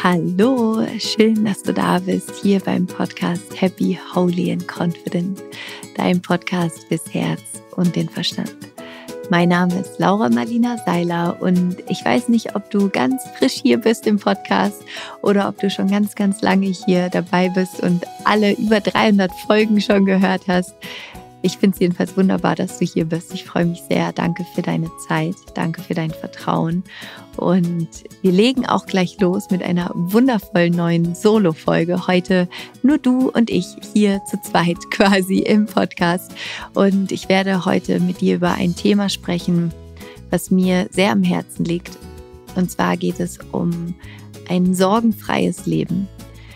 Hallo, schön, dass du da bist, hier beim Podcast Happy, Holy and Confident, dein Podcast fürs Herz und den Verstand. Mein Name ist Laura Marlina Seiler und ich weiß nicht, ob du ganz frisch hier bist im Podcast oder ob du schon ganz, ganz lange hier dabei bist und alle über 300 Folgen schon gehört hast. Ich finde es jedenfalls wunderbar, dass du hier bist. Ich freue mich sehr. Danke für deine Zeit. Danke für dein Vertrauen. Und wir legen auch gleich los mit einer wundervollen neuen Solo-Folge. Heute nur du und ich hier zu zweit quasi im Podcast. Und ich werde heute mit dir über ein Thema sprechen, was mir sehr am Herzen liegt. Und zwar geht es um ein sorgenfreies Leben.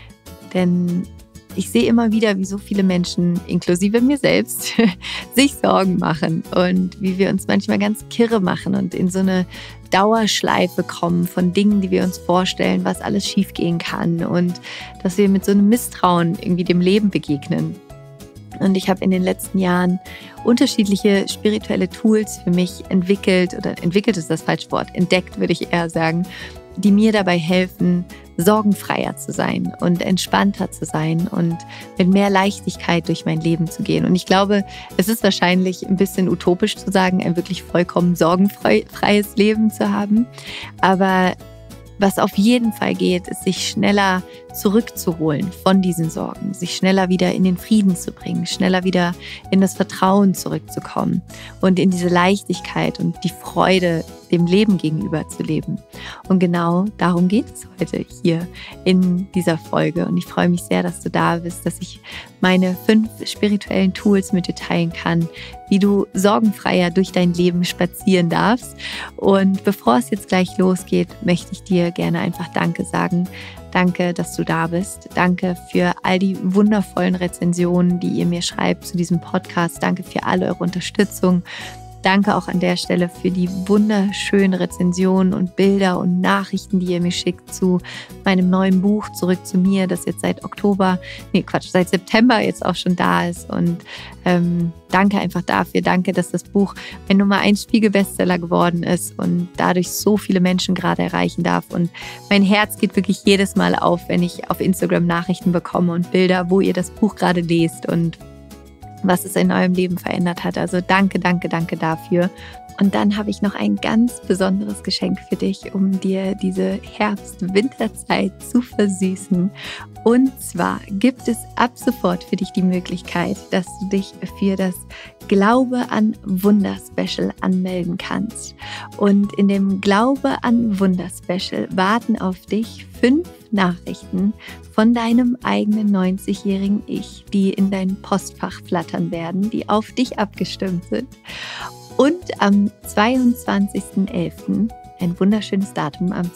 Denn ich sehe immer wieder, wie so viele Menschen, inklusive mir selbst, sich Sorgen machen und wie wir uns manchmal ganz kirre machen und in so eine Dauerschleife kommen von Dingen, die wir uns vorstellen, was alles schiefgehen kann und dass wir mit so einem Misstrauen irgendwie dem Leben begegnen. Und ich habe in den letzten Jahren unterschiedliche spirituelle Tools für mich entwickelt, oder entwickelt ist das falsche Wort, entdeckt würde ich eher sagen, die mir dabei helfen, sorgenfreier zu sein und entspannter zu sein und mit mehr Leichtigkeit durch mein Leben zu gehen. Und ich glaube, es ist wahrscheinlich ein bisschen utopisch zu sagen, ein wirklich vollkommen sorgenfreies Leben zu haben. Aber was auf jeden Fall geht, ist, sich schneller zurückzuholen von diesen Sorgen, sich schneller wieder in den Frieden zu bringen, schneller wieder in das Vertrauen zurückzukommen und in diese Leichtigkeit und die Freude dem Leben gegenüber zu leben. Und genau darum geht es heute hier in dieser Folge. Und ich freue mich sehr, dass du da bist, dass ich meine 5 spirituellen Tools mit dir teilen kann, wie du sorgenfreier durch dein Leben spazieren darfst. Und bevor es jetzt gleich losgeht, möchte ich dir gerne einfach Danke sagen. Danke, dass du da bist. Danke für all die wundervollen Rezensionen, die ihr mir schreibt zu diesem Podcast. Danke für alle eure Unterstützung. Danke auch an der Stelle für die wunderschönen Rezensionen und Bilder und Nachrichten, die ihr mir schickt zu meinem neuen Buch Zurück zu mir, das jetzt seit September jetzt auch schon da ist. Und danke einfach dafür. Danke, dass das Buch ein Nummer 1 Spiegel-Bestseller geworden ist und dadurch so viele Menschen gerade erreichen darf. Und mein Herz geht wirklich jedes Mal auf, wenn ich auf Instagram Nachrichten bekomme und Bilder, wo ihr das Buch gerade lest und was es in eurem Leben verändert hat. Also danke, danke, danke dafür. Und dann habe ich noch ein ganz besonderes Geschenk für dich, um dir diese Herbst-Winterzeit zu versüßen. Und zwar gibt es ab sofort für dich die Möglichkeit, dass du dich für das Glaube an Wunder Special anmelden kannst. Und in dem Glaube an Wunder Special warten auf dich 5 Nachrichten von deinem eigenen 90-jährigen Ich, die in dein Postfach flattern werden, die auf dich abgestimmt sind. Und am 22.11., ein wunderschönes Datum, am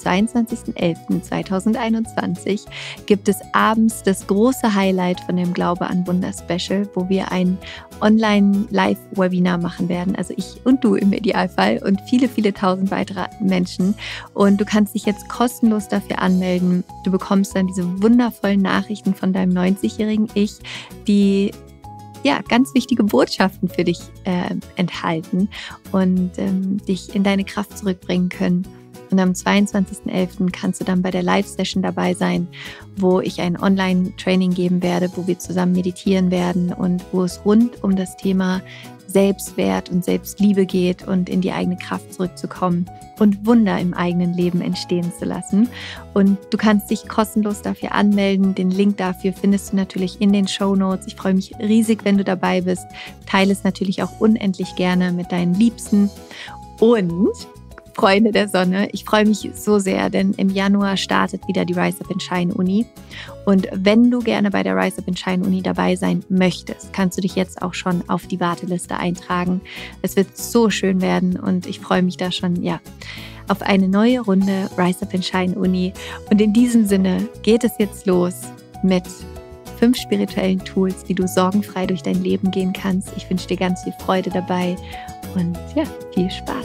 22.11.2021 gibt es abends das große Highlight von dem Glaube an Wunder Special, wo wir ein Online-Live-Webinar machen werden. Also ich und du im Idealfall und viele, viele tausend weitere Menschen. Und du kannst dich jetzt kostenlos dafür anmelden. Du bekommst dann diese wundervollen Nachrichten von deinem 90-jährigen Ich, die ganz wichtige Botschaften für dich enthalten und dich in deine Kraft zurückbringen können. Und am 22.11. kannst du dann bei der Live-Session dabei sein, wo ich ein Online-Training geben werde, wo wir zusammen meditieren werden und wo es rund um das Thema Selbstwert und Selbstliebe geht und in die eigene Kraft zurückzukommen und Wunder im eigenen Leben entstehen zu lassen. Und du kannst dich kostenlos dafür anmelden. Den Link dafür findest du natürlich in den Shownotes. Ich freue mich riesig, wenn du dabei bist. Teile es natürlich auch unendlich gerne mit deinen Liebsten. Und Freunde der Sonne, ich freue mich so sehr, denn im Januar startet wieder die Rise Up and Shine Uni. Und wenn du gerne bei der Rise Up and Shine Uni dabei sein möchtest, kannst du dich jetzt auch schon auf die Warteliste eintragen. Es wird so schön werden und ich freue mich da schon, auf eine neue Runde Rise Up and Shine Uni. Und in diesem Sinne geht es jetzt los mit 5 spirituellen Tools, wie du sorgenfrei durch dein Leben gehen kannst. Ich wünsche dir ganz viel Freude dabei und viel Spaß.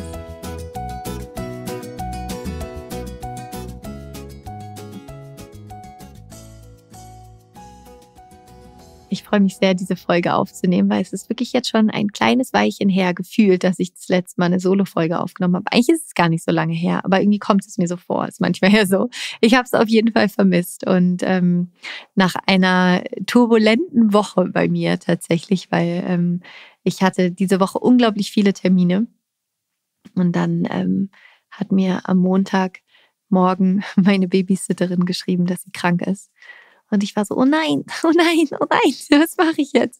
Ich freue mich sehr, diese Folge aufzunehmen, weil es ist wirklich jetzt schon ein kleines Weilchen her gefühlt, dass ich das letzte Mal eine Solo-Folge aufgenommen habe. Eigentlich ist es gar nicht so lange her, aber irgendwie kommt es mir so vor. Ist manchmal ja so. Ich habe es auf jeden Fall vermisst und nach einer turbulenten Woche bei mir tatsächlich, weil ich hatte diese Woche unglaublich viele Termine und dann hat mir am Montagmorgen meine Babysitterin geschrieben, dass sie krank ist. Und ich war so, oh nein, oh nein, oh nein, was mache ich jetzt?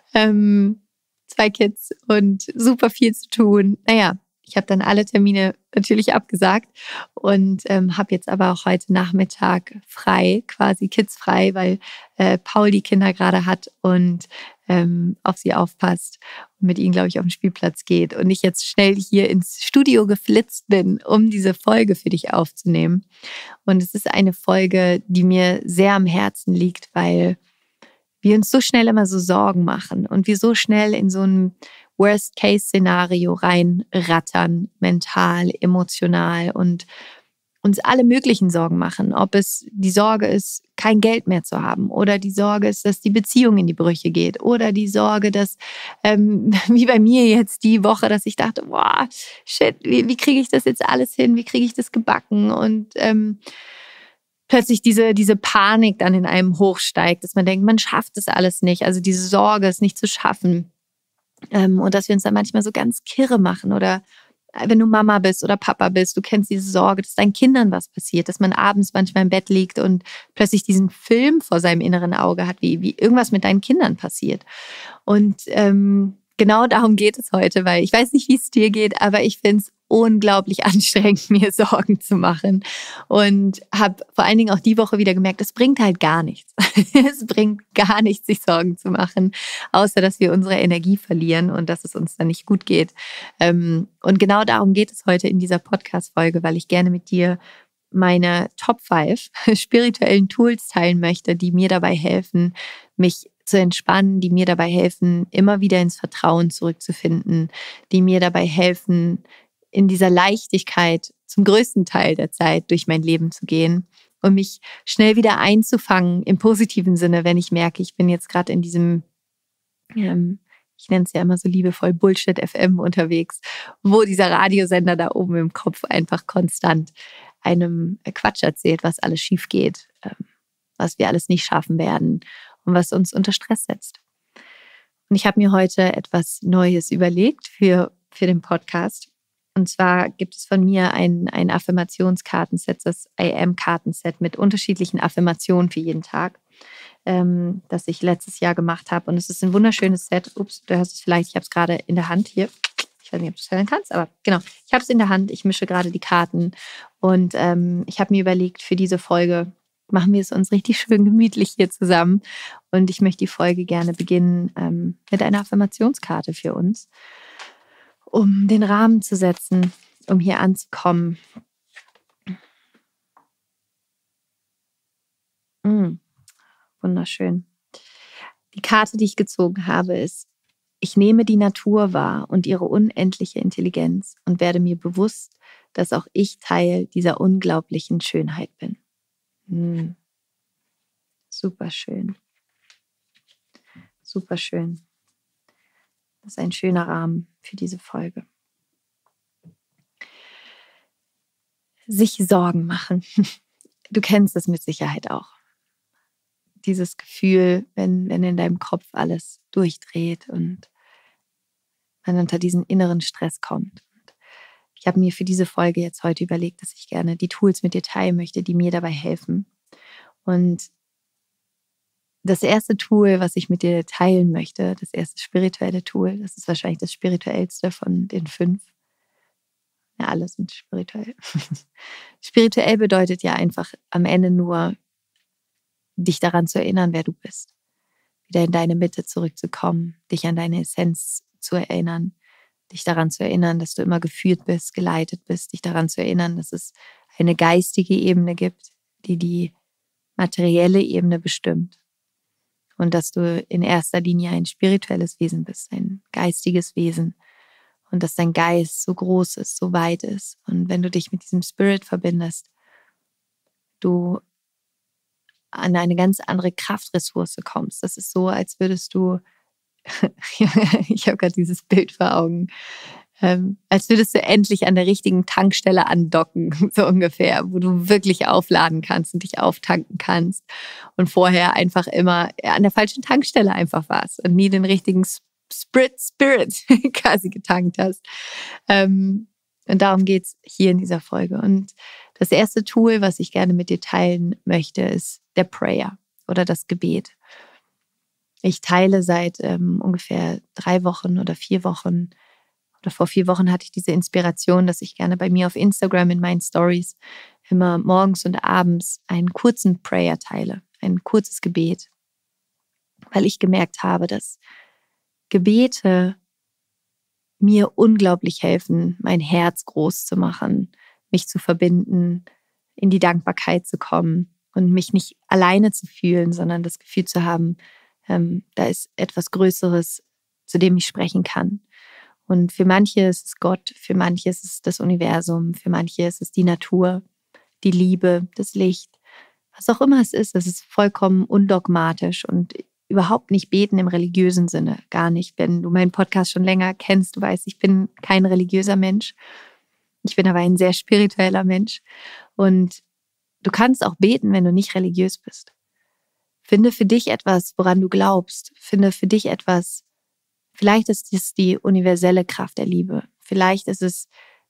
2 Kids und super viel zu tun. Naja, ich habe dann alle Termine natürlich abgesagt und habe jetzt aber auch heute Nachmittag frei, quasi kidsfrei, weil Paul die Kinder gerade hat und auf sie aufpasst und mit ihnen, glaube ich, auf den Spielplatz geht. Und ich jetzt schnell hier ins Studio geflitzt bin, um diese Folge für dich aufzunehmen. Und es ist eine Folge, die mir sehr am Herzen liegt, weil wir uns so schnell immer so Sorgen machen und wir so schnell in so ein Worst-Case-Szenario reinrattern, mental, emotional und uns alle möglichen Sorgen machen. Ob es die Sorge ist, kein Geld mehr zu haben oder die Sorge ist, dass die Beziehung in die Brüche geht oder die Sorge, dass, wie bei mir jetzt die Woche, dass ich dachte, boah, shit, wie kriege ich das jetzt alles hin? Wie kriege ich das gebacken? Und plötzlich diese Panik dann in einem hochsteigt, dass man denkt, man schafft es alles nicht. Also diese Sorge, es nicht zu schaffen. Und dass wir uns dann manchmal so ganz kirre machen oder wenn du Mama bist oder Papa bist, du kennst diese Sorge, dass deinen Kindern was passiert, dass man abends manchmal im Bett liegt und plötzlich diesen Film vor seinem inneren Auge hat, wie irgendwas mit deinen Kindern passiert. Und genau darum geht es heute, weil ich weiß nicht, wie es dir geht, aber ich finde es unglaublich anstrengend, mir Sorgen zu machen. Und habe vor allen Dingen auch die Woche wieder gemerkt, es bringt halt gar nichts. Es bringt gar nichts, sich Sorgen zu machen, außer dass wir unsere Energie verlieren und dass es uns dann nicht gut geht. Und genau darum geht es heute in dieser Podcast-Folge, weil ich gerne mit dir meine Top 5 spirituellen Tools teilen möchte, die mir dabei helfen, mich zu entspannen, die mir dabei helfen, immer wieder ins Vertrauen zurückzufinden, die mir dabei helfen, in dieser Leichtigkeit zum größten Teil der Zeit durch mein Leben zu gehen und mich schnell wieder einzufangen im positiven Sinne, wenn ich merke, ich bin jetzt gerade in diesem, ich nenne es ja immer so liebevoll Bullshit FM unterwegs, wo dieser Radiosender da oben im Kopf einfach konstant einem Quatsch erzählt, was alles schief geht, was wir alles nicht schaffen werden und was uns unter Stress setzt. Und ich habe mir heute etwas Neues überlegt für den Podcast. Und zwar gibt es von mir ein Affirmationskartenset, das I Am-Kartenset mit unterschiedlichen Affirmationen für jeden Tag, das ich letztes Jahr gemacht habe. Und es ist ein wunderschönes Set. Ups, du hörst es vielleicht, ich habe es gerade in der Hand hier. Ich weiß nicht, ob du es hören kannst, aber genau, ich habe es in der Hand. Ich mische gerade die Karten. Und ich habe mir überlegt, für diese Folge machen wir es uns richtig schön gemütlich hier zusammen. Und ich möchte die Folge gerne beginnen mit einer Affirmationskarte für uns, um den Rahmen zu setzen, um hier anzukommen. Wunderschön. Die Karte, die ich gezogen habe, ist: Ich nehme die Natur wahr und ihre unendliche Intelligenz und werde mir bewusst, dass auch ich Teil dieser unglaublichen Schönheit bin. Super schön. Super schön. Das ist ein schöner Rahmen für diese Folge. Sich Sorgen machen. Du kennst es mit Sicherheit auch. Dieses Gefühl, wenn in deinem Kopf alles durchdreht und man unter diesen inneren Stress kommt. Und ich habe mir für diese Folge jetzt heute überlegt, dass ich gerne die Tools mit dir teilen möchte, die mir dabei helfen. Und das erste Tool, was ich mit dir teilen möchte, das erste spirituelle Tool, das ist wahrscheinlich das spirituellste von den 5. Ja, alle sind spirituell. Spirituell bedeutet ja einfach am Ende nur, dich daran zu erinnern, wer du bist. Wieder in deine Mitte zurückzukommen, dich an deine Essenz zu erinnern, dich daran zu erinnern, dass du immer geführt bist, geleitet bist, dich daran zu erinnern, dass es eine geistige Ebene gibt, die die materielle Ebene bestimmt. Und dass du in erster Linie ein spirituelles Wesen bist, ein geistiges Wesen. Und dass dein Geist so groß ist, so weit ist. Und wenn du dich mit diesem Spirit verbindest, du an eine ganz andere Kraftressource kommst. Das ist so, als würdest du, ich habe gerade dieses Bild vor Augen, als würdest du endlich an der richtigen Tankstelle andocken, so ungefähr, wo du wirklich aufladen kannst und dich auftanken kannst und vorher einfach immer an der falschen Tankstelle einfach warst und nie den richtigen Spirit quasi getankt hast. Und darum geht's hier in dieser Folge. Und das erste Tool, was ich gerne mit dir teilen möchte, ist der Prayer oder das Gebet. Ich teile seit ungefähr 3 Wochen oder 4 Wochen, oder vor 4 Wochen hatte ich diese Inspiration, dass ich gerne bei mir auf Instagram in meinen Stories immer morgens und abends einen kurzen Prayer teile, ein kurzes Gebet, weil ich gemerkt habe, dass Gebete mir unglaublich helfen, mein Herz groß zu machen, mich zu verbinden, in die Dankbarkeit zu kommen und mich nicht alleine zu fühlen, sondern das Gefühl zu haben, da ist etwas Größeres, zu dem ich sprechen kann. Und für manche ist es Gott, für manche ist es das Universum, für manche ist es die Natur, die Liebe, das Licht. Was auch immer es ist vollkommen undogmatisch und überhaupt nicht beten im religiösen Sinne, gar nicht. Wenn du meinen Podcast schon länger kennst, du weißt, ich bin kein religiöser Mensch. Ich bin aber ein sehr spiritueller Mensch. Und du kannst auch beten, wenn du nicht religiös bist. Finde für dich etwas, woran du glaubst. Finde für dich etwas. Vielleicht ist es die universelle Kraft der Liebe. Vielleicht ist es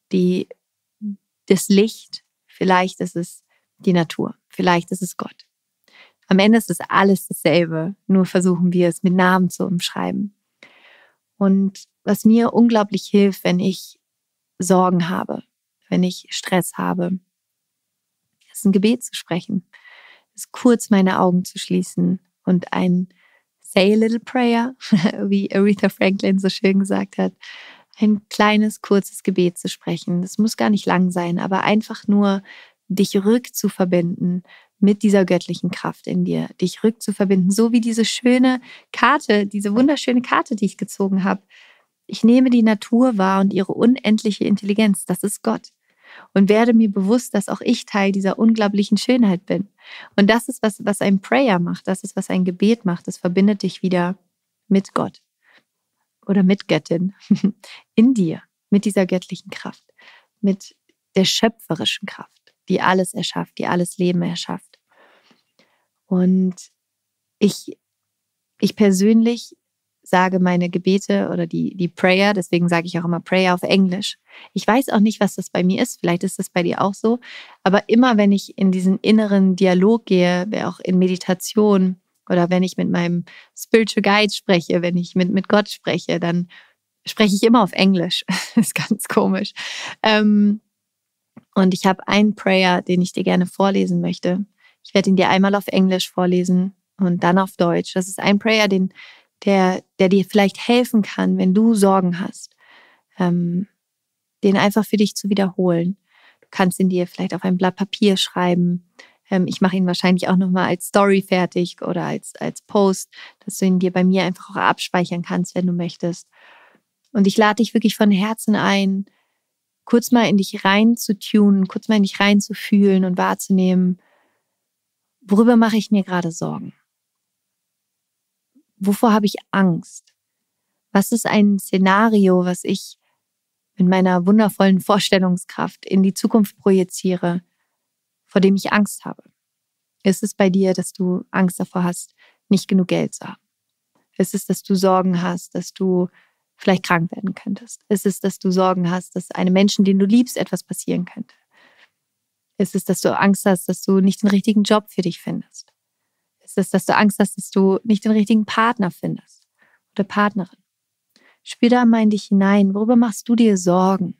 das Licht. Vielleicht ist es die Natur. Vielleicht ist es Gott. Am Ende ist es alles dasselbe. Nur versuchen wir es mit Namen zu umschreiben. Und was mir unglaublich hilft, wenn ich Sorgen habe, wenn ich Stress habe, ist ein Gebet zu sprechen. Ist kurz meine Augen zu schließen und ein Say a little prayer, wie Aretha Franklin so schön gesagt hat, ein kleines, kurzes Gebet zu sprechen. Das muss gar nicht lang sein, aber einfach nur dich rückzuverbinden mit dieser göttlichen Kraft in dir, dich rückzuverbinden, so wie diese schöne Karte, diese wunderschöne Karte, die ich gezogen habe. Ich nehme die Natur wahr und ihre unendliche Intelligenz, das ist Gott. Und werde mir bewusst, dass auch ich Teil dieser unglaublichen Schönheit bin. Und das ist, was ein Prayer macht, das ist, was ein Gebet macht. Das verbindet dich wieder mit Gott oder mit Göttin in dir, mit dieser göttlichen Kraft, mit der schöpferischen Kraft, die alles erschafft, die alles Leben erschafft. Und ich persönlich sage meine Gebete oder die Prayer, deswegen sage ich auch immer Prayer auf Englisch. Ich weiß auch nicht, was das bei mir ist, vielleicht ist das bei dir auch so, aber immer wenn ich in diesen inneren Dialog gehe, auch in Meditation oder wenn ich mit meinem Spiritual Guide spreche, wenn ich mit Gott spreche, dann spreche ich immer auf Englisch. Das ist ganz komisch. Und ich habe einen Prayer, den ich dir gerne vorlesen möchte. Ich werde ihn dir einmal auf Englisch vorlesen und dann auf Deutsch. Das ist ein Prayer, der dir vielleicht helfen kann, wenn du Sorgen hast, den einfach für dich zu wiederholen. Du kannst ihn dir vielleicht auf ein Blatt Papier schreiben. Ich mache ihn wahrscheinlich auch nochmal als Story fertig oder als Post, dass du ihn dir bei mir einfach auch abspeichern kannst, wenn du möchtest. Und ich lade dich wirklich von Herzen ein, kurz mal in dich rein zu tunen, kurz mal in dich rein zu fühlen und wahrzunehmen, worüber mache ich mir gerade Sorgen? Wovor habe ich Angst? Was ist ein Szenario, was ich mit meiner wundervollen Vorstellungskraft in die Zukunft projiziere, vor dem ich Angst habe? Ist es bei dir, dass du Angst davor hast, nicht genug Geld zu haben? Ist es, dass du Sorgen hast, dass du vielleicht krank werden könntest? Ist es, dass du Sorgen hast, dass einem Menschen, den du liebst, etwas passieren könnte? Ist es, dass du Angst hast, dass du nicht den richtigen Job für dich findest? Ist es, dass du Angst hast, dass du nicht den richtigen Partner findest oder Partnerin? Spür da mal in dich hinein. Worüber machst du dir Sorgen?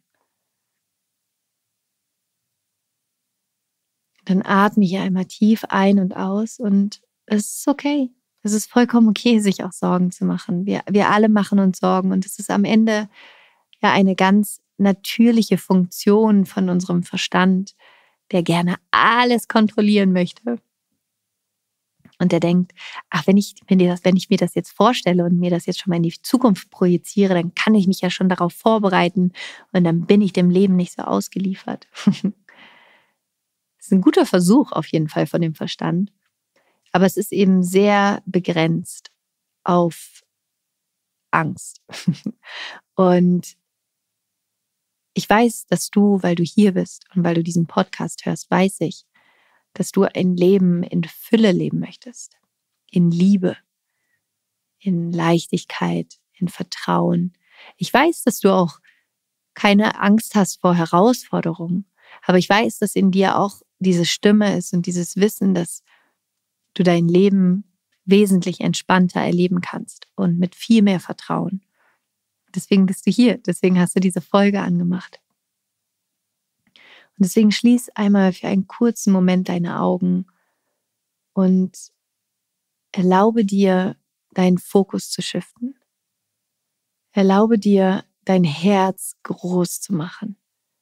Dann atme hier einmal tief ein und aus und es ist okay. Es ist vollkommen okay, sich auch Sorgen zu machen. Wir alle machen uns Sorgen und es ist am Ende ja eine ganz natürliche Funktion von unserem Verstand, der gerne alles kontrollieren möchte. Und der denkt, ach, wenn ich mir das jetzt vorstelle und mir das jetzt schon mal in die Zukunft projiziere, dann kann ich mich ja schon darauf vorbereiten und dann bin ich dem Leben nicht so ausgeliefert. Das ist ein guter Versuch auf jeden Fall von dem Verstand. Aber es ist eben sehr begrenzt auf Angst. Und ich weiß, dass du, weil du hier bist und weil du diesen Podcast hörst, weiß ich, dass du ein Leben in Fülle leben möchtest. In Liebe, in Leichtigkeit, in Vertrauen. Ich weiß, dass du auch keine Angst hast vor Herausforderungen. Aber ich weiß, dass in dir auch diese Stimme ist und dieses Wissen, dass du dein Leben wesentlich entspannter erleben kannst und mit viel mehr Vertrauen. Deswegen bist du hier, deswegen hast du diese Folge angemacht. Und deswegen schließ einmal für einen kurzen Moment deine Augen und erlaube dir, deinen Fokus zu shiften. Erlaube dir, dein Herz groß zu machen.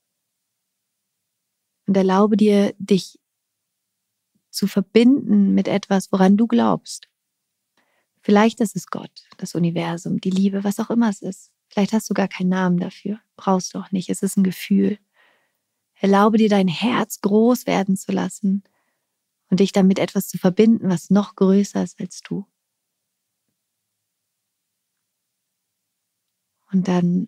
Und erlaube dir, dich zu verbinden mit etwas, woran du glaubst. Vielleicht ist es Gott, das Universum, die Liebe, was auch immer es ist. Vielleicht hast du gar keinen Namen dafür. Brauchst du auch nicht. Es ist ein Gefühl. Erlaube dir, dein Herz groß werden zu lassen und dich damit etwas zu verbinden, was noch größer ist als du. Und dann,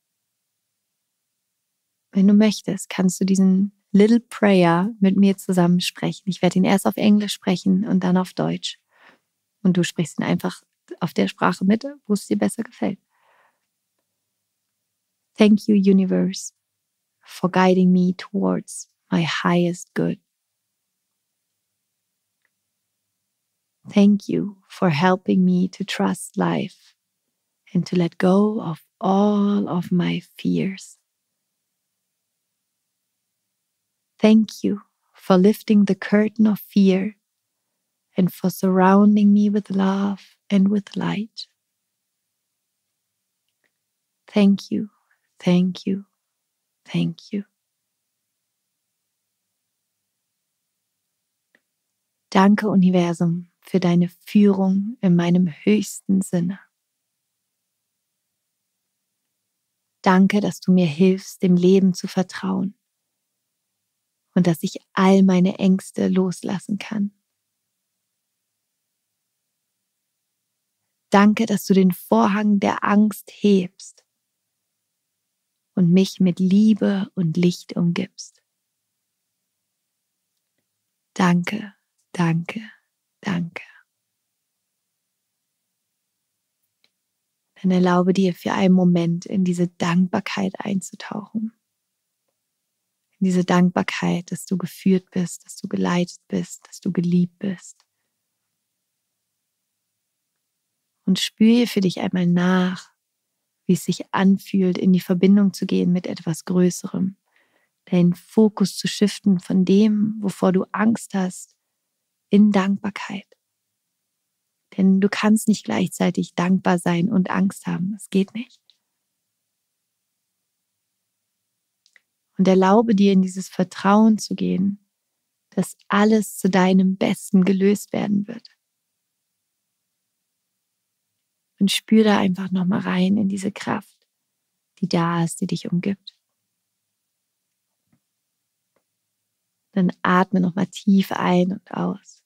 wenn du möchtest, kannst du diesen Little Prayer mit mir zusammen sprechen. Ich werde ihn erst auf Englisch sprechen und dann auf Deutsch. Und du sprichst ihn einfach auf der Sprache mit, wo es dir besser gefällt. Thank you, universe, for guiding me towards my highest good. Thank you for helping me to trust life and to let go of all of my fears. Thank you for lifting the curtain of fear and for surrounding me with love and with light. Thank you, thank you, thank you. Danke, Universum, für deine Führung in meinem höchsten Sinne. Danke, dass du mir hilfst, dem Leben zu vertrauen und dass ich all meine Ängste loslassen kann. Danke, dass du den Vorhang der Angst hebst und mich mit Liebe und Licht umgibst. Danke, danke, danke. Dann erlaube dir für einen Moment in diese Dankbarkeit einzutauchen. In diese Dankbarkeit, dass du geführt bist, dass du geleitet bist, dass du geliebt bist. Und spüre für dich einmal nach, wie es sich anfühlt, in die Verbindung zu gehen mit etwas Größerem. Deinen Fokus zu shiften von dem, wovor du Angst hast, in Dankbarkeit. Denn du kannst nicht gleichzeitig dankbar sein und Angst haben. Es geht nicht. Und erlaube dir, in dieses Vertrauen zu gehen, dass alles zu deinem Besten gelöst werden wird. Und spür da einfach nochmal rein in diese Kraft, die da ist, die dich umgibt. Dann atme nochmal tief ein und aus.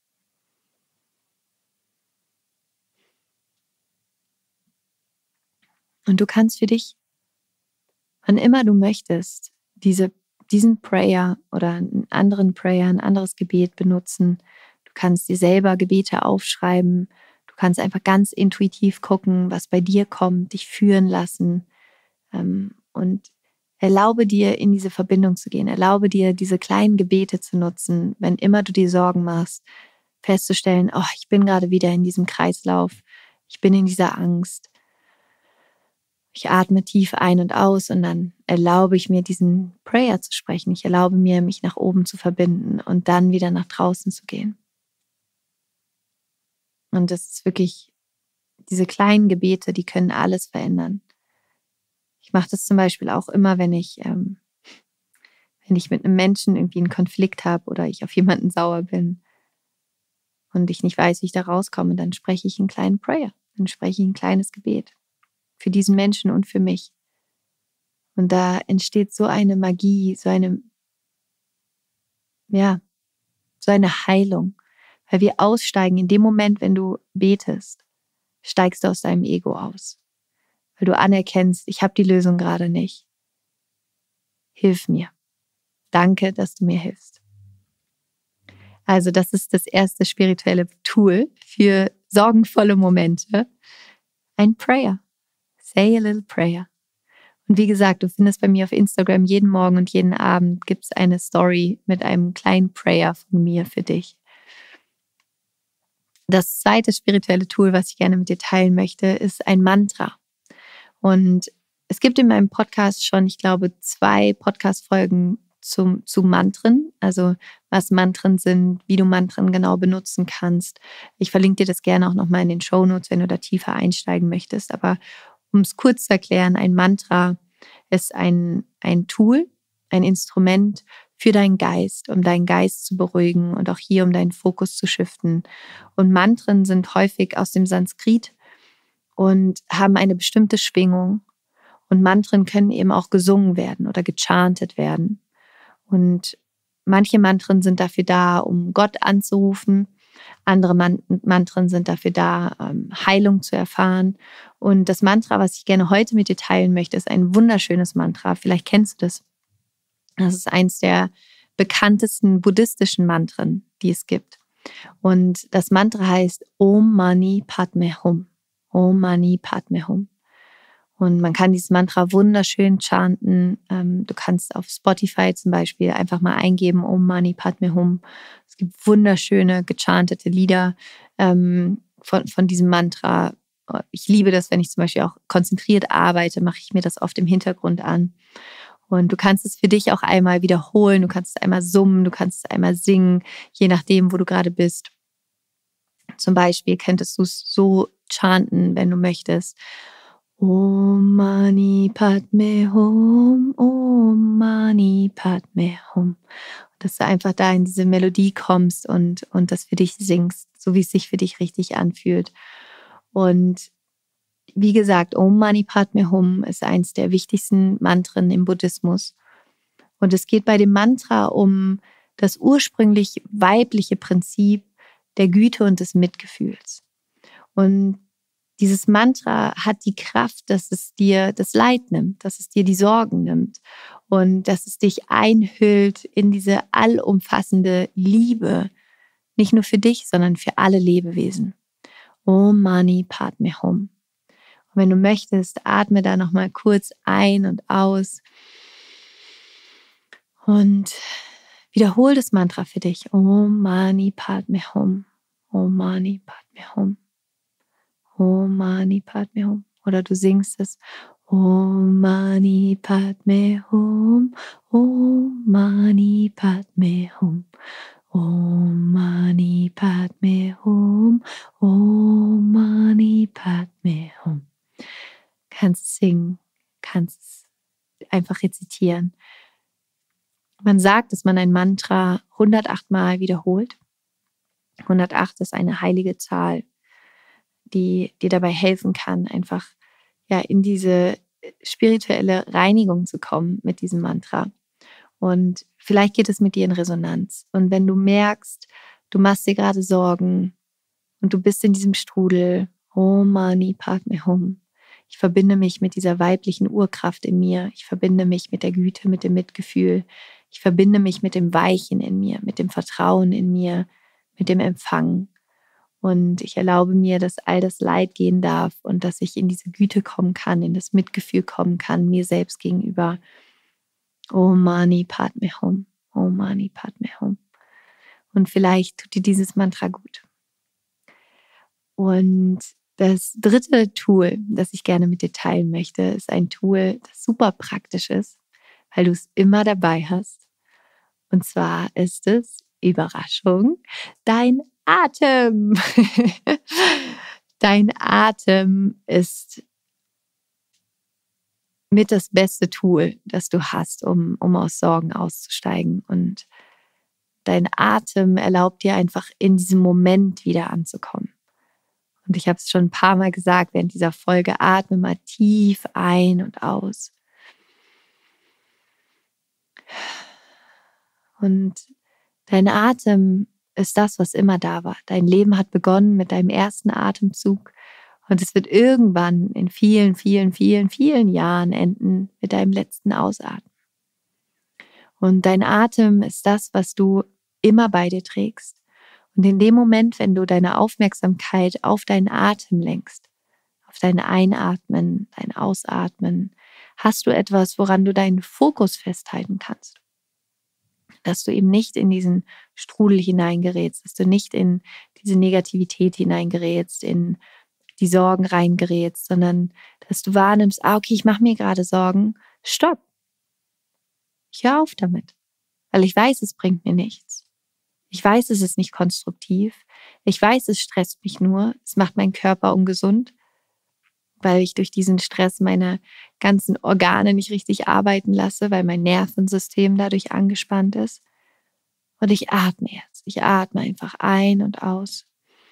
Und du kannst für dich, wann immer du möchtest, diesen Prayer oder einen anderen Prayer, ein anderes Gebet benutzen. Du kannst dir selber Gebete aufschreiben. Du kannst einfach ganz intuitiv gucken, was bei dir kommt, dich führen lassen. Und erlaube dir, in diese Verbindung zu gehen. Erlaube dir, diese kleinen Gebete zu nutzen, wenn immer du dir Sorgen machst, festzustellen, oh, ich bin gerade wieder in diesem Kreislauf. Ich bin in dieser Angst. Ich atme tief ein und aus und dann erlaube ich mir, diesen Prayer zu sprechen. Ich erlaube mir, mich nach oben zu verbinden und dann wieder nach draußen zu gehen. Und das ist wirklich, diese kleinen Gebete, die können alles verändern. Ich mache das zum Beispiel auch immer, wenn ich mit einem Menschen irgendwie einen Konflikt habe oder ich auf jemanden sauer bin und ich nicht weiß, wie ich da rauskomme, dann spreche ich einen kleinen Prayer. Dann spreche ich ein kleines Gebet. Für diesen Menschen und für mich. Und da entsteht so eine Magie, so eine Heilung, Weil wir aussteigen in dem Moment, wenn du betest, steigst du aus deinem Ego aus. Weil du anerkennst, ich habe die Lösung gerade nicht. Hilf mir. Danke, dass du mir hilfst. Also das ist das erste spirituelle Tool für sorgenvolle Momente. Ein Prayer. Say a little prayer. Und wie gesagt, du findest bei mir auf Instagram jeden Morgen und jeden Abend gibt es eine Story mit einem kleinen Prayer von mir für dich. Das zweite spirituelle Tool, was ich gerne mit dir teilen möchte, ist ein Mantra. Und es gibt in meinem Podcast schon, ich glaube, 2 Podcast-Folgen zu Mantren, also was Mantren sind, wie du Mantren genau benutzen kannst. Ich verlinke dir das gerne auch nochmal in den Shownotes, wenn du da tiefer einsteigen möchtest. Aber um es kurz zu erklären, ein Mantra ist ein Tool, ein Instrument für deinen Geist, um deinen Geist zu beruhigen und auch hier, um deinen Fokus zu shiften. Und Mantren sind häufig aus dem Sanskrit und haben eine bestimmte Schwingung. Und Mantren können eben auch gesungen werden oder gechantet werden. Und manche Mantren sind dafür da, um Gott anzurufen. Andere Mantren sind dafür da, Heilung zu erfahren. Und das Mantra, was ich gerne heute mit dir teilen möchte, ist ein wunderschönes Mantra. Vielleicht kennst du das. Das ist eins der bekanntesten buddhistischen Mantren, die es gibt. Und das Mantra heißt Om Mani Padme Hum. Om Mani Padme Hum. Und man kann dieses Mantra wunderschön chanten. Du kannst auf Spotify zum Beispiel einfach mal eingeben, Om Mani Padme Hum. Es gibt wunderschöne gechantete Lieder von diesem Mantra. Ich liebe das, wenn ich zum Beispiel auch konzentriert arbeite, mache ich mir das oft im Hintergrund an. Und du kannst es für dich auch einmal wiederholen, du kannst es einmal summen, du kannst es einmal singen, je nachdem, wo du gerade bist. Zum Beispiel könntest du es so chanten, wenn du möchtest. Om Mani Padme Hum, Om Mani Padme Hum. Dass du einfach da in diese Melodie kommst und das für dich singst, so wie es sich für dich richtig anfühlt. Und wie gesagt, Om Mani Padme Hum ist eins der wichtigsten Mantren im Buddhismus. Und es geht bei dem Mantra um das ursprünglich weibliche Prinzip der Güte und des Mitgefühls. Und dieses Mantra hat die Kraft, dass es dir das Leid nimmt, dass es dir die Sorgen nimmt und dass es dich einhüllt in diese allumfassende Liebe, nicht nur für dich, sondern für alle Lebewesen. Om Mani Padme Hum. Und wenn du möchtest, atme da nochmal kurz ein und aus und wiederhole das Mantra für dich. Om Mani Padme Hum. Om Mani Padme Hum. Om Mani Padme Hum. Oder du singst es. Om Mani Padme Hum. Om Mani Padme Hum. Om Mani Padme Hum. Om Mani Padme Hum. Kannst es singen, kannst es einfach rezitieren. Man sagt, dass man ein Mantra 108 Mal wiederholt. 108 ist eine heilige Zahl, die dir dabei helfen kann, einfach in diese spirituelle Reinigung zu kommen mit diesem Mantra. Und vielleicht geht es mit dir in Resonanz. Und wenn du merkst, du machst dir gerade Sorgen und du bist in diesem Strudel, Om Mani Padme Hum. Ich verbinde mich mit dieser weiblichen Urkraft in mir. Ich verbinde mich mit der Güte, mit dem Mitgefühl. Ich verbinde mich mit dem Weichen in mir, mit dem Vertrauen in mir, mit dem Empfang. Und ich erlaube mir, dass all das Leid gehen darf und dass ich in diese Güte kommen kann, in das Mitgefühl kommen kann, mir selbst gegenüber. Om Mani Padme Hum. Om Mani Padme Hum. Und vielleicht tut dir dieses Mantra gut. Und das dritte Tool, das ich gerne mit dir teilen möchte, ist ein Tool, das super praktisch ist, weil du es immer dabei hast. Und zwar ist es, Überraschung, dein Atem. Dein Atem ist mit das beste Tool, das du hast, um aus Sorgen auszusteigen. Und dein Atem erlaubt dir einfach in diesem Moment wieder anzukommen. Und ich habe es schon ein paar Mal gesagt während dieser Folge, atme mal tief ein und aus. Und dein Atem ist das, was immer da war. Dein Leben hat begonnen mit deinem ersten Atemzug und es wird irgendwann in vielen, vielen, vielen, vielen Jahren enden mit deinem letzten Ausatmen. Und dein Atem ist das, was du immer bei dir trägst. Und in dem Moment, wenn du deine Aufmerksamkeit auf deinen Atem lenkst, auf dein Einatmen, dein Ausatmen, hast du etwas, woran du deinen Fokus festhalten kannst. Dass du eben nicht in diesen Strudel hineingerätst, dass du nicht in diese Negativität hineingerätst, in die Sorgen reingerätst, sondern dass du wahrnimmst, okay, ich mache mir gerade Sorgen, stopp. Ich höre auf damit, weil ich weiß, es bringt mir nichts. Ich weiß, es ist nicht konstruktiv. Ich weiß, es stresst mich nur. Es macht meinen Körper ungesund, weil ich durch diesen Stress meine ganzen Organe nicht richtig arbeiten lasse, weil mein Nervensystem dadurch angespannt ist. Und ich atme jetzt. Ich atme einfach ein und aus.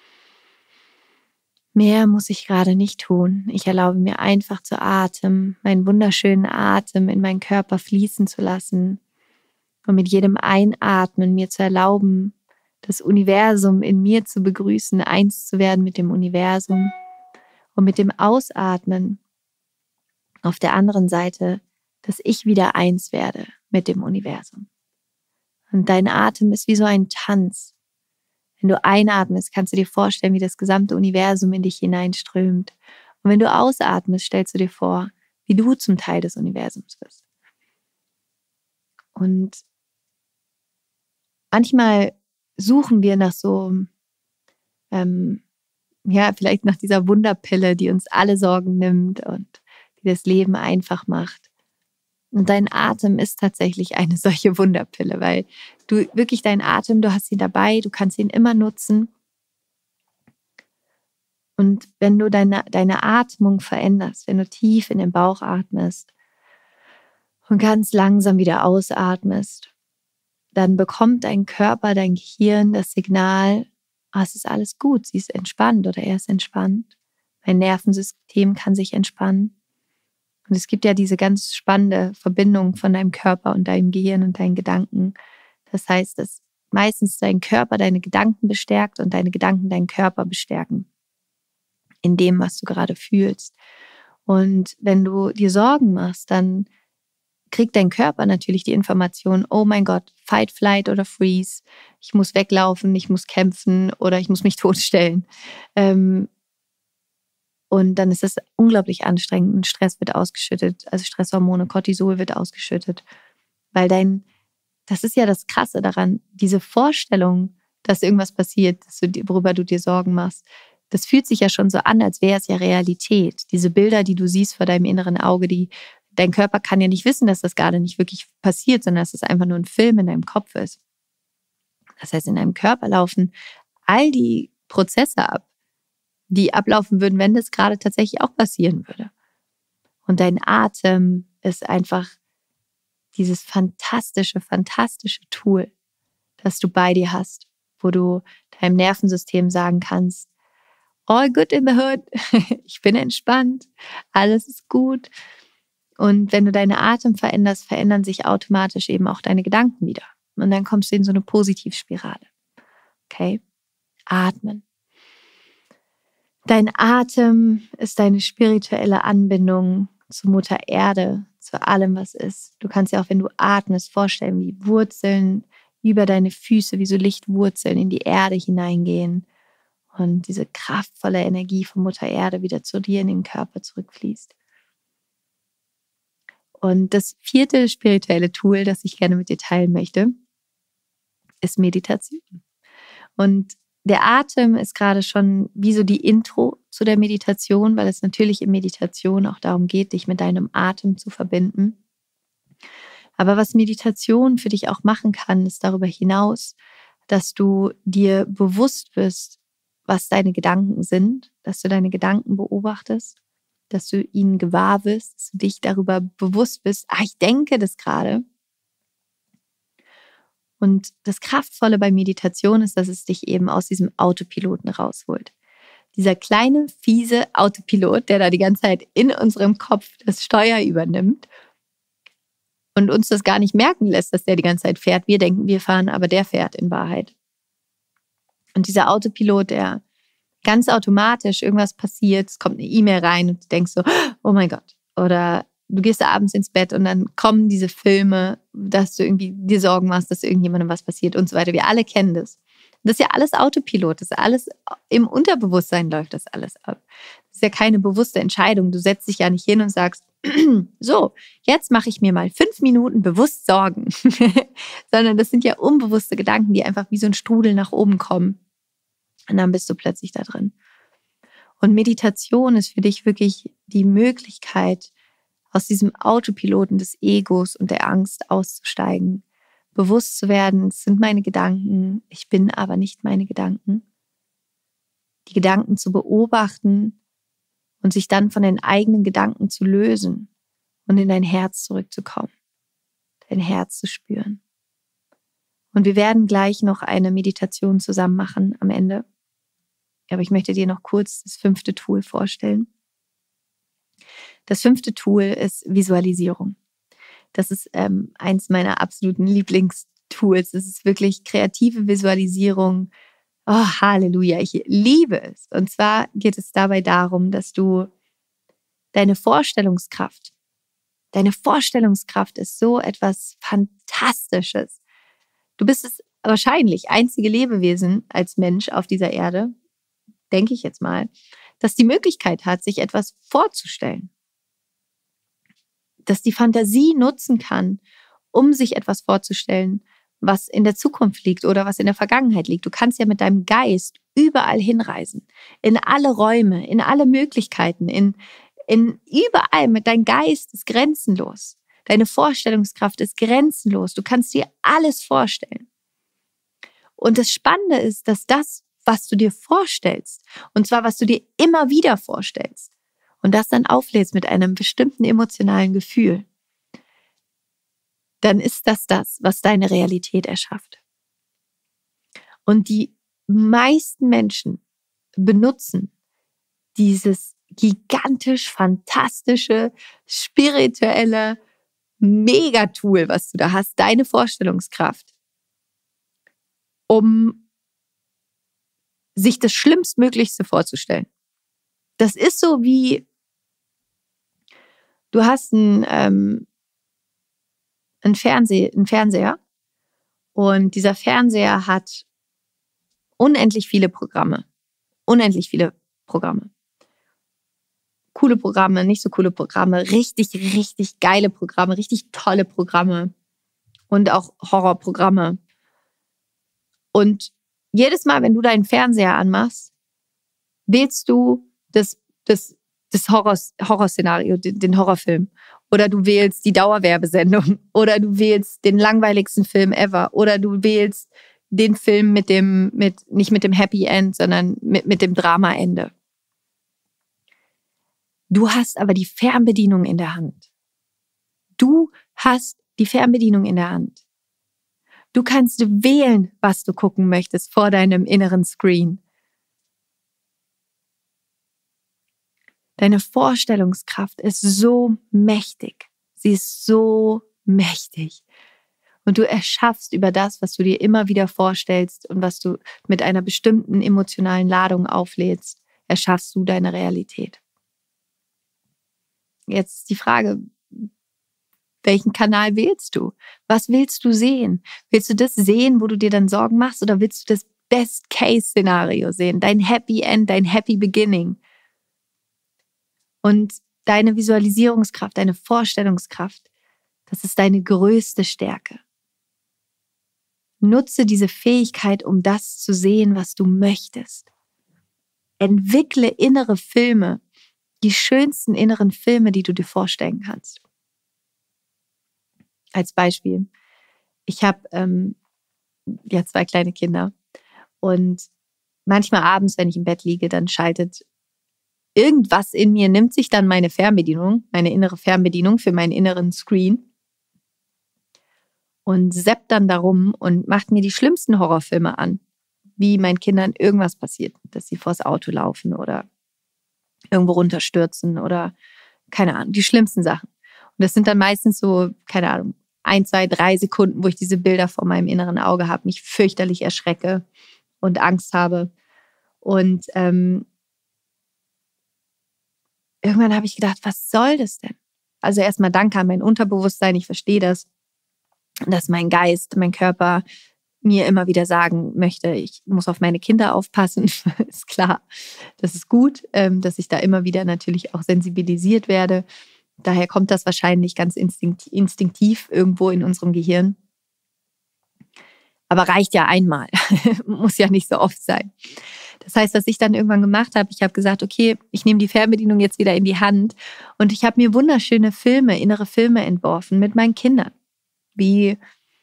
Mehr muss ich gerade nicht tun. Ich erlaube mir einfach zu atmen, meinen wunderschönen Atem in meinen Körper fließen zu lassen und mit jedem Einatmen mir zu erlauben, das Universum in mir zu begrüßen, eins zu werden mit dem Universum und mit dem Ausatmen auf der anderen Seite, dass ich wieder eins werde mit dem Universum. Und dein Atem ist wie so ein Tanz. Wenn du einatmest, kannst du dir vorstellen, wie das gesamte Universum in dich hineinströmt. Und wenn du ausatmest, stellst du dir vor, wie du zum Teil des Universums bist. Und manchmal suchen wir nach so, vielleicht nach dieser Wunderpille, die uns alle Sorgen nimmt und die das Leben einfach macht. Und dein Atem ist tatsächlich eine solche Wunderpille, weil du wirklich deinen Atem, du hast ihn dabei, du kannst ihn immer nutzen. Und wenn du deine Atmung veränderst, wenn du tief in den Bauch atmest und ganz langsam wieder ausatmest, dann bekommt dein Körper, dein Gehirn das Signal, es ist alles gut, sie ist entspannt oder er ist entspannt. Mein Nervensystem kann sich entspannen. Und es gibt ja diese ganz spannende Verbindung von deinem Körper und deinem Gehirn und deinen Gedanken. Das heißt, dass meistens dein Körper deine Gedanken bestärkt und deine Gedanken deinen Körper bestärken in dem, was du gerade fühlst. Und wenn du dir Sorgen machst, dann kriegt dein Körper natürlich die Information, oh mein Gott, Fight, Flight oder Freeze. Ich muss weglaufen, ich muss kämpfen oder ich muss mich totstellen. Und dann ist es unglaublich anstrengend und Stress wird ausgeschüttet, also Stresshormone, Cortisol wird ausgeschüttet. Weil das ist ja das Krasse daran, diese Vorstellung, dass irgendwas passiert, worüber du dir Sorgen machst, das fühlt sich ja schon so an, als wäre es ja Realität. Diese Bilder, die du siehst vor deinem inneren Auge, dein Körper kann ja nicht wissen, dass das gerade nicht wirklich passiert, sondern dass es einfach nur ein Film in deinem Kopf ist. Das heißt, in deinem Körper laufen all die Prozesse ab, die ablaufen würden, wenn das gerade tatsächlich auch passieren würde. Und dein Atem ist einfach dieses fantastische, fantastische Tool, das du bei dir hast, wo du deinem Nervensystem sagen kannst, all good in the hood, ich bin entspannt, alles ist gut. Und wenn du deinen Atem veränderst, verändern sich automatisch eben auch deine Gedanken wieder. Und dann kommst du in so eine Positivspirale. Okay? Atmen. Dein Atem ist deine spirituelle Anbindung zu Mutter Erde, zu allem, was ist. Du kannst dir auch, wenn du atmest, vorstellen, wie Wurzeln über deine Füße, wie so Lichtwurzeln in die Erde hineingehen und diese kraftvolle Energie von Mutter Erde wieder zu dir in den Körper zurückfließt. Und das 4. spirituelle Tool, das ich gerne mit dir teilen möchte, ist Meditation. Und der Atem ist gerade schon wie so die Intro zu der Meditation, weil es natürlich in Meditation auch darum geht, dich mit deinem Atem zu verbinden. Aber was Meditation für dich auch machen kann, ist darüber hinaus, dass du dir bewusst wirst, was deine Gedanken sind, dass du deine Gedanken beobachtest, dass du ihnen gewahr wirst, dass du dich darüber bewusst bist, ich denke das gerade. Und das Kraftvolle bei Meditation ist, dass es dich eben aus diesem Autopiloten rausholt. Dieser kleine, fiese Autopilot, der da die ganze Zeit in unserem Kopf das Steuer übernimmt und uns das gar nicht merken lässt, dass der die ganze Zeit fährt. Wir denken, wir fahren, aber der fährt in Wahrheit. Und dieser Autopilot, der ganz automatisch irgendwas passiert, es kommt eine E-Mail rein und du denkst so, oh mein Gott. Oder du gehst abends ins Bett und dann kommen diese Filme, dass du irgendwie dir Sorgen machst, dass irgendjemandem was passiert und so weiter. Wir alle kennen das. Das ist ja alles Autopilot, das ist alles im Unterbewusstsein läuft das alles ab. Das ist ja keine bewusste Entscheidung. Du setzt dich ja nicht hin und sagst, so, jetzt mache ich mir mal 5 Minuten bewusst Sorgen. Sondern das sind ja unbewusste Gedanken, die einfach wie so ein Strudel nach oben kommen. Und dann bist du plötzlich da drin. Und Meditation ist für dich wirklich die Möglichkeit, aus diesem Autopiloten des Egos und der Angst auszusteigen, bewusst zu werden, es sind meine Gedanken, ich bin aber nicht meine Gedanken. Die Gedanken zu beobachten und sich dann von den eigenen Gedanken zu lösen und in dein Herz zurückzukommen, dein Herz zu spüren. Und wir werden gleich noch eine Meditation zusammen machen am Ende. Aber ich möchte dir noch kurz das 5. Tool vorstellen. Das 5. Tool ist Visualisierung. Das ist eins meiner absoluten Lieblingstools. Es ist wirklich kreative Visualisierung. Oh, Halleluja, ich liebe es. Und zwar geht es dabei darum, dass du deine Vorstellungskraft ist so etwas Fantastisches. Du bist es wahrscheinlich einzige Lebewesen als Mensch auf dieser Erde, denke ich jetzt mal, das die Möglichkeit hat, sich etwas vorzustellen. Dass die Fantasie nutzen kann, um sich etwas vorzustellen, was in der Zukunft liegt oder was in der Vergangenheit liegt. Du kannst ja mit deinem Geist überall hinreisen, in alle Räume, in alle Möglichkeiten, in überall. Mit deinem Geist ist grenzenlos. Deine Vorstellungskraft ist grenzenlos. Du kannst dir alles vorstellen. Und das Spannende ist, dass das, was du dir vorstellst, und zwar was du dir immer wieder vorstellst, und das dann auflädst mit einem bestimmten emotionalen Gefühl, dann ist das, was deine Realität erschafft. Und die meisten Menschen benutzen dieses gigantisch fantastische, spirituelle Megatool, was du da hast, deine Vorstellungskraft, um sich das Schlimmstmöglichste vorzustellen. Das ist so wie, du hast einen Fernseher und dieser Fernseher hat unendlich viele Programme. Coole Programme, nicht so coole Programme, richtig, richtig geile Programme, richtig tolle Programme und auch Horrorprogramme. Und jedes Mal, wenn du deinen Fernseher anmachst, wählst du das Horrorszenario, den Horrorfilm. Oder du wählst die Dauerwerbesendung. Oder du wählst den langweiligsten Film ever. Oder du wählst den Film nicht mit dem Happy End, sondern mit dem Drama-Ende. Du hast aber die Fernbedienung in der Hand. Du kannst wählen, was du gucken möchtest vor deinem inneren Screen. Deine Vorstellungskraft ist so mächtig. Sie ist so mächtig. Und du erschaffst über das, was du dir immer wieder vorstellst und was du mit einer bestimmten emotionalen Ladung auflädst, erschaffst du deine Realität. Jetzt ist die Frage, welchen Kanal wählst du? Was willst du sehen? Willst du das sehen, wo du dir dann Sorgen machst, oder willst du das Best-Case-Szenario sehen? Dein Happy End, dein Happy Beginning? Und deine Visualisierungskraft, deine Vorstellungskraft, das ist deine größte Stärke. Nutze diese Fähigkeit, um das zu sehen, was du möchtest. Entwickle innere Filme, die schönsten inneren Filme, die du dir vorstellen kannst. Als Beispiel, ich habe 2 kleine Kinder und manchmal abends, wenn ich im Bett liege, dann schaltet irgendwas in mir, nimmt sich dann meine Fernbedienung, meine innere Fernbedienung für meinen inneren Screen und zappt dann darum und macht mir die schlimmsten Horrorfilme an, wie meinen Kindern irgendwas passiert, dass sie vors Auto laufen oder irgendwo runterstürzen oder keine Ahnung, die schlimmsten Sachen. Und das sind dann meistens so, keine Ahnung, 1, 2, 3 Sekunden, wo ich diese Bilder vor meinem inneren Auge habe, mich fürchterlich erschrecke und Angst habe. Und irgendwann habe ich gedacht, was soll das denn? Also erstmal danke an mein Unterbewusstsein, ich verstehe das, dass mein Geist, mein Körper mir immer wieder sagen möchte, ich muss auf meine Kinder aufpassen. Ist klar, das ist gut, dass ich da immer wieder natürlich auch sensibilisiert werde. Daher kommt das wahrscheinlich ganz instinktiv irgendwo in unserem Gehirn. Aber reicht ja einmal, muss ja nicht so oft sein. Das heißt, was ich dann irgendwann gemacht habe, ich habe gesagt, okay, ich nehme die Fernbedienung jetzt wieder in die Hand und ich habe mir wunderschöne Filme, innere Filme entworfen mit meinen Kindern, wie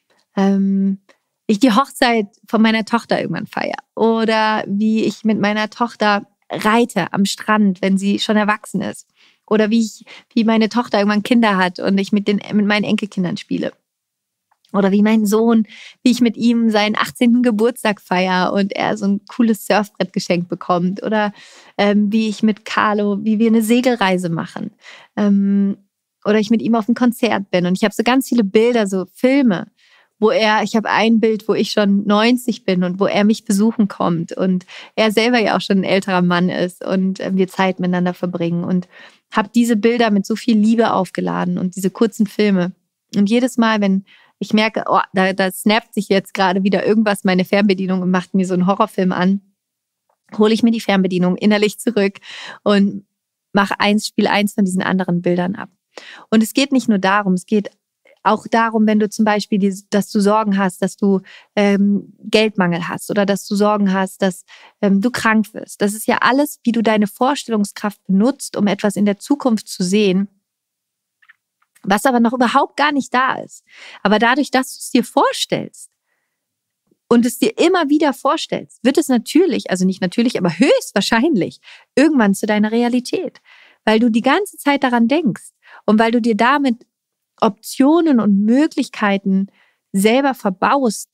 ich die Hochzeit von meiner Tochter irgendwann feiere oder wie ich mit meiner Tochter reite am Strand, wenn sie schon erwachsen ist oder wie meine Tochter irgendwann Kinder hat und ich mit meinen Enkelkindern spiele. Oder wie mein Sohn, wie ich mit ihm seinen 18. Geburtstag feiere und er so ein cooles Surfbrett geschenkt bekommt. Oder wie ich mit Carlo, wie wir eine Segelreise machen. Oder ich mit ihm auf einem Konzert bin. Und ich habe so ganz viele Bilder, so Filme, ich habe ein Bild, wo ich schon 90 bin und wo er mich besuchen kommt. Und er selber ja auch schon ein älterer Mann ist und wir Zeit miteinander verbringen. Und habe diese Bilder mit so viel Liebe aufgeladen und diese kurzen Filme. Und jedes Mal, wenn ich merke, oh, da snappt sich jetzt gerade wieder irgendwas, meine Fernbedienung und macht mir so einen Horrorfilm an, hole ich mir die Fernbedienung innerlich zurück und spiele eins von diesen anderen Bildern ab. Und es geht nicht nur darum, es geht auch darum, wenn du zum Beispiel, dass du Sorgen hast, dass du Geldmangel hast oder dass du Sorgen hast, dass du krank wirst. Das ist ja alles, wie du deine Vorstellungskraft benutzt, um etwas in der Zukunft zu sehen, was aber noch überhaupt gar nicht da ist. Aber dadurch, dass du es dir vorstellst und es dir immer wieder vorstellst, wird es natürlich, also nicht natürlich, aber höchstwahrscheinlich irgendwann zu deiner Realität. Weil du die ganze Zeit daran denkst und weil du dir damit Optionen und Möglichkeiten selber verbaust,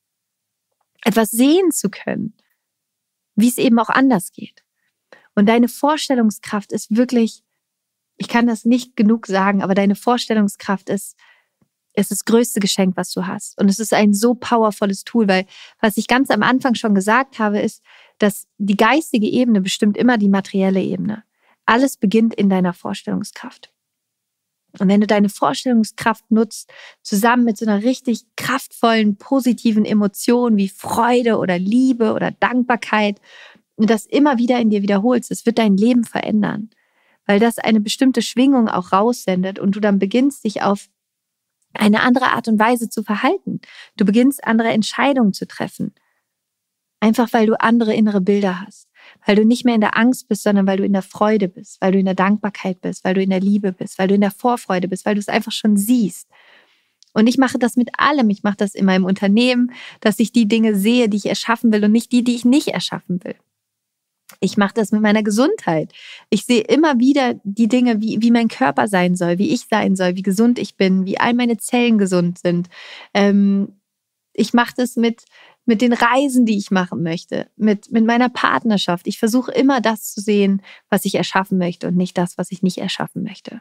etwas sehen zu können, wie es eben auch anders geht. Und deine Vorstellungskraft ist wirklich, ich kann das nicht genug sagen, aber deine Vorstellungskraft ist das größte Geschenk, was du hast. Und es ist ein so powervolles Tool, weil was ich ganz am Anfang schon gesagt habe, ist, dass die geistige Ebene bestimmt immer die materielle Ebene. Alles beginnt in deiner Vorstellungskraft. Und wenn du deine Vorstellungskraft nutzt, zusammen mit so einer richtig kraftvollen, positiven Emotion wie Freude oder Liebe oder Dankbarkeit und das immer wieder in dir wiederholst, es wird dein Leben verändern. Weil das eine bestimmte Schwingung auch raussendet und du dann beginnst, dich auf eine andere Art und Weise zu verhalten. Du beginnst, andere Entscheidungen zu treffen. Einfach, weil du andere innere Bilder hast. Weil du nicht mehr in der Angst bist, sondern weil du in der Freude bist, weil du in der Dankbarkeit bist, weil du in der Liebe bist, weil du in der Vorfreude bist, weil du es einfach schon siehst. Und ich mache das mit allem. Ich mache das in meinem Unternehmen, dass ich die Dinge sehe, die ich erschaffen will und nicht die, die ich nicht erschaffen will. Ich mache das mit meiner Gesundheit. Ich sehe immer wieder die Dinge, wie mein Körper sein soll, wie ich sein soll, wie gesund ich bin, wie all meine Zellen gesund sind. Ich mache das mit den Reisen, die ich machen möchte, mit meiner Partnerschaft. Ich versuche immer das zu sehen, was ich erschaffen möchte und nicht das, was ich nicht erschaffen möchte.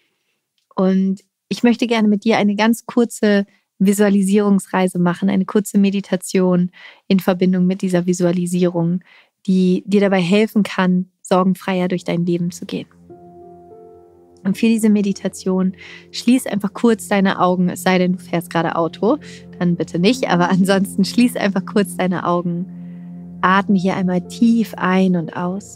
Und ich möchte gerne mit dir eine ganz kurze Visualisierungsreise machen, eine kurze Meditation in Verbindung mit dieser Visualisierung, die dir dabei helfen kann, sorgenfreier durch dein Leben zu gehen. Und für diese Meditation schließ einfach kurz deine Augen, es sei denn, du fährst gerade Auto, dann bitte nicht, aber ansonsten schließ einfach kurz deine Augen. Atme hier einmal tief ein und aus.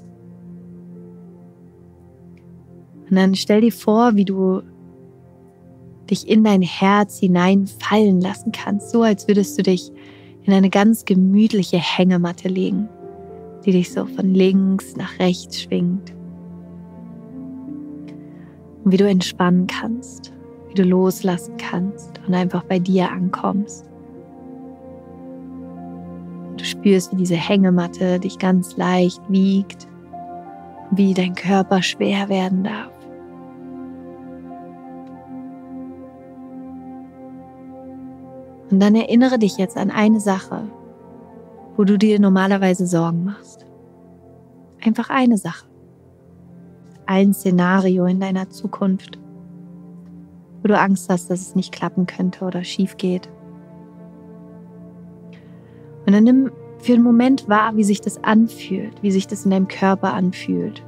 Und dann stell dir vor, wie du dich in dein Herz hineinfallen lassen kannst, so als würdest du dich in eine ganz gemütliche Hängematte legen, die dich so von links nach rechts schwingt. Und wie du entspannen kannst, wie du loslassen kannst und einfach bei dir ankommst. Und du spürst, wie diese Hängematte dich ganz leicht wiegt, wie dein Körper schwer werden darf. Und dann erinnere dich jetzt an eine Sache, wo du dir normalerweise Sorgen machst. Einfach eine Sache. Ein Szenario in deiner Zukunft, wo du Angst hast, dass es nicht klappen könnte oder schief geht. Und dann nimm für einen Moment wahr, wie sich das anfühlt, wie sich das in deinem Körper anfühlt.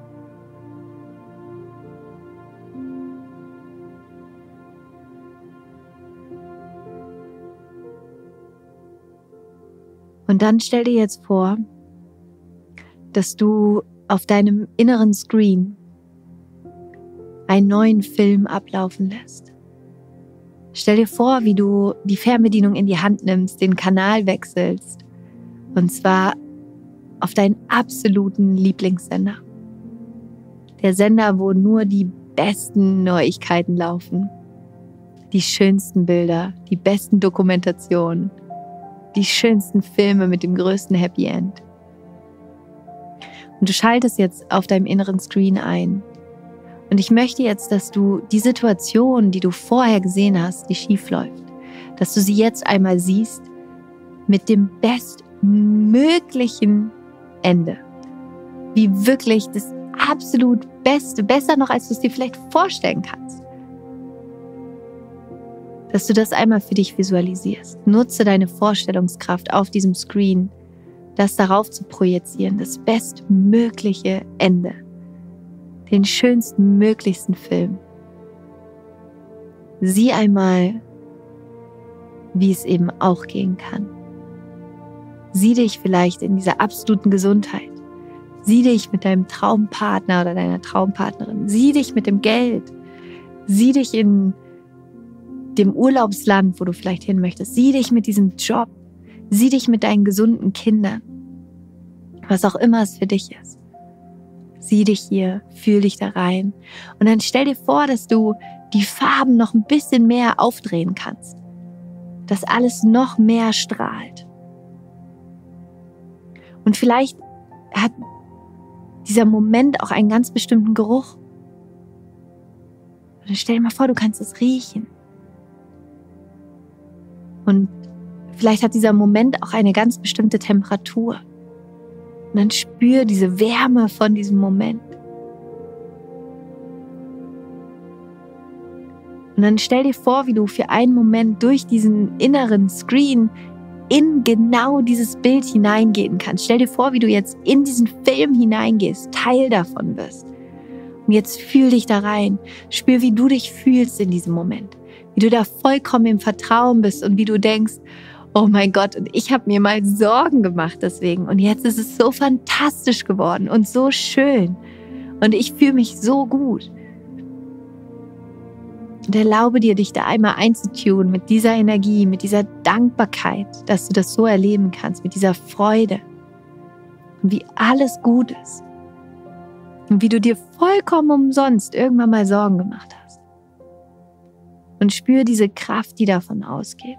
Und dann stell dir jetzt vor, dass du auf deinem inneren Screen einen neuen Film ablaufen lässt. Stell dir vor, wie du die Fernbedienung in die Hand nimmst, den Kanal wechselst. Und zwar auf deinen absoluten Lieblingssender. Der Sender, wo nur die besten Neuigkeiten laufen. Die schönsten Bilder, die besten Dokumentationen, die schönsten Filme mit dem größten Happy End. Und du schaltest jetzt auf deinem inneren Screen ein. Und ich möchte jetzt, dass du die Situation, die du vorher gesehen hast, die schief läuft, dass du sie jetzt einmal siehst mit dem bestmöglichen Ende. Wie wirklich das absolut Beste, besser noch, als du es dir vielleicht vorstellen kannst. Dass du das einmal für dich visualisierst. Nutze deine Vorstellungskraft auf diesem Screen, das darauf zu projizieren, das bestmögliche Ende. Den schönsten, möglichsten Film. Sieh einmal, wie es eben auch gehen kann. Sieh dich vielleicht in dieser absoluten Gesundheit. Sieh dich mit deinem Traumpartner oder deiner Traumpartnerin. Sieh dich mit dem Geld. Sieh dich in dem Urlaubsland, wo du vielleicht hin möchtest. Sieh dich mit diesem Job. Sieh dich mit deinen gesunden Kindern. Was auch immer es für dich ist. Sieh dich hier, fühl dich da rein. Und dann stell dir vor, dass du die Farben noch ein bisschen mehr aufdrehen kannst. Dass alles noch mehr strahlt. Und vielleicht hat dieser Moment auch einen ganz bestimmten Geruch. Und stell dir mal vor, du kannst es riechen. Und vielleicht hat dieser Moment auch eine ganz bestimmte Temperatur. Und dann spür diese Wärme von diesem Moment. Und dann stell dir vor, wie du für einen Moment durch diesen inneren Screen in genau dieses Bild hineingehen kannst. Stell dir vor, wie du jetzt in diesen Film hineingehst, Teil davon wirst. Und jetzt fühl dich da rein. Spür, wie du dich fühlst in diesem Moment. Wie du da vollkommen im Vertrauen bist und wie du denkst, oh mein Gott, und ich habe mir mal Sorgen gemacht deswegen. Und jetzt ist es so fantastisch geworden und so schön. Und ich fühle mich so gut. Und erlaube dir, dich da einmal einzutun mit dieser Energie, mit dieser Dankbarkeit, dass du das so erleben kannst, mit dieser Freude. Und wie alles gut ist. Und wie du dir vollkommen umsonst irgendwann mal Sorgen gemacht hast. Und spür diese Kraft, die davon ausgeht.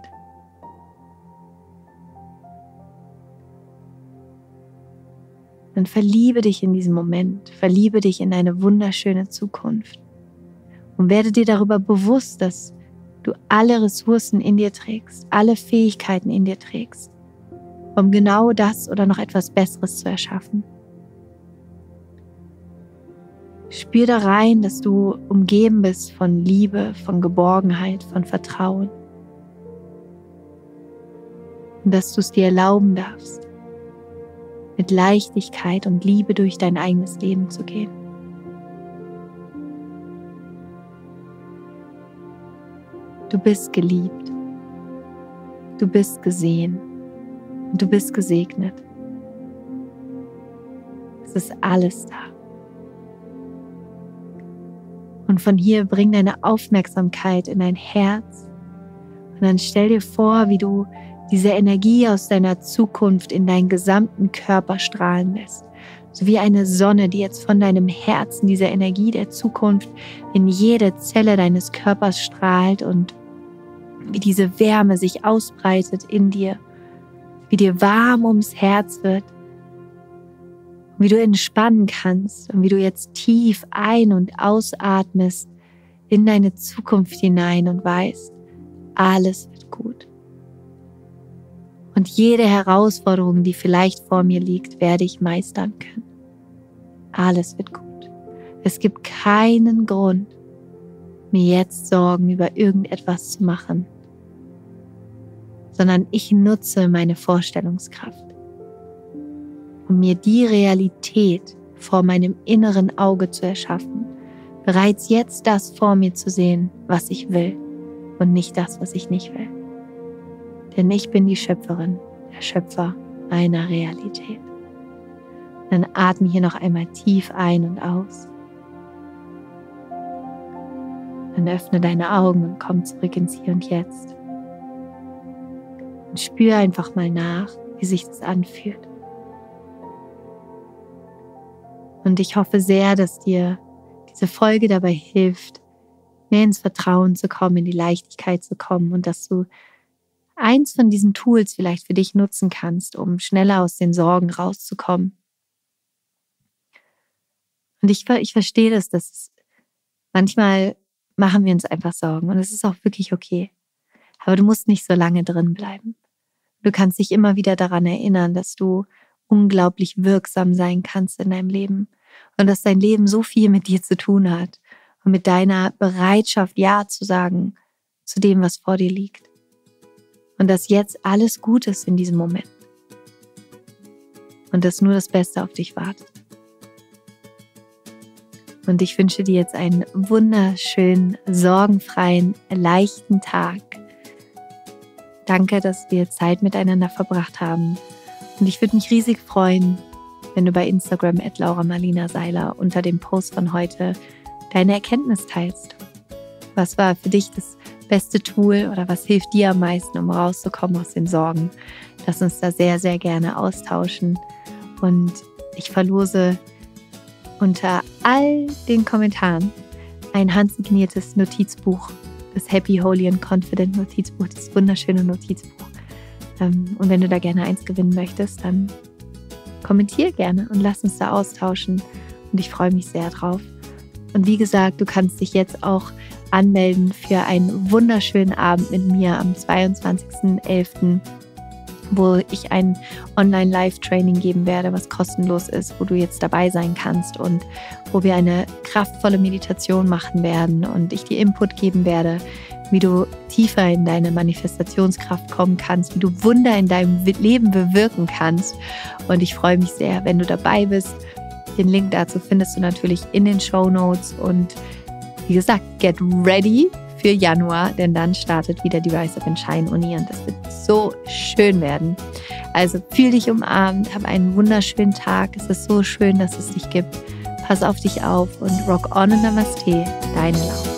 Dann verliebe dich in diesen Moment, verliebe dich in eine wunderschöne Zukunft und werde dir darüber bewusst, dass du alle Ressourcen in dir trägst, alle Fähigkeiten in dir trägst, um genau das oder noch etwas Besseres zu erschaffen. Spür da rein, dass du umgeben bist von Liebe, von Geborgenheit, von Vertrauen und dass du es dir erlauben darfst, mit Leichtigkeit und Liebe durch dein eigenes Leben zu gehen. Du bist geliebt, du bist gesehen und du bist gesegnet. Es ist alles da. Und von hier bring deine Aufmerksamkeit in dein Herz und dann stell dir vor, wie du diese Energie aus deiner Zukunft in deinen gesamten Körper strahlen lässt. So wie eine Sonne, die jetzt von deinem Herzen diese Energie der Zukunft in jede Zelle deines Körpers strahlt und wie diese Wärme sich ausbreitet in dir, wie dir warm ums Herz wird, wie du entspannen kannst und wie du jetzt tief ein- und ausatmest in deine Zukunft hinein und weißt, alles wird gut. Und jede Herausforderung, die vielleicht vor mir liegt, werde ich meistern können. Alles wird gut. Es gibt keinen Grund, mir jetzt Sorgen über irgendetwas zu machen, sondern ich nutze meine Vorstellungskraft. um mir die Realität vor meinem inneren Auge zu erschaffen, bereits jetzt das vor mir zu sehen, was ich will und nicht das, was ich nicht will. Denn ich bin die Schöpferin, der Schöpfer meiner Realität. Dann atme hier noch einmal tief ein und aus. Dann öffne deine Augen und komm zurück ins Hier und Jetzt. Und spür einfach mal nach, wie sich das anfühlt. Und ich hoffe sehr, dass dir diese Folge dabei hilft, mehr ins Vertrauen zu kommen, in die Leichtigkeit zu kommen und dass du eins von diesen Tools vielleicht für dich nutzen kannst, um schneller aus den Sorgen rauszukommen. Und ich verstehe das, dass manchmal machen wir uns einfach Sorgen und es ist auch wirklich okay. Aber du musst nicht so lange drin bleiben. Du kannst dich immer wieder daran erinnern, dass du unglaublich wirksam sein kannst in deinem Leben und dass dein Leben so viel mit dir zu tun hat und mit deiner Bereitschaft, Ja zu sagen zu dem, was vor dir liegt. Und dass jetzt alles gut ist in diesem Moment. Und dass nur das Beste auf dich wartet. Und ich wünsche dir jetzt einen wunderschönen, sorgenfreien, leichten Tag. Danke, dass wir Zeit miteinander verbracht haben. Und ich würde mich riesig freuen, wenn du bei Instagram @LauraMarlinaSeiler unter dem Post von heute deine Erkenntnis teilst. Was war für dich das beste Tool oder was hilft dir am meisten, um rauszukommen aus den Sorgen? Lass uns da sehr, sehr gerne austauschen. Und ich verlose unter all den Kommentaren ein handsigniertes Notizbuch, das Happy, Holy and Confident Notizbuch, das wunderschöne Notizbuch. Und wenn du da gerne eins gewinnen möchtest, dann kommentier gerne und lass uns da austauschen. Und ich freue mich sehr drauf. Und wie gesagt, du kannst dich jetzt auch anmelden für einen wunderschönen Abend mit mir am 22.11., wo ich ein Online-Live-Training geben werde, was kostenlos ist, wo du jetzt dabei sein kannst und wo wir eine kraftvolle Meditation machen werden und ich dir Input geben werde, wie du tiefer in deine Manifestationskraft kommen kannst, wie du Wunder in deinem Leben bewirken kannst. Und ich freue mich sehr, wenn du dabei bist. Den Link dazu findest du natürlich in den Shownotes. Und wie gesagt, get ready für Januar, denn dann startet wieder die Rise Up and Shine Uni und das wird so schön werden. Also fühl dich umarmt, hab einen wunderschönen Tag. Es ist so schön, dass es dich gibt. Pass auf dich auf und rock on und Namaste, deine Laura.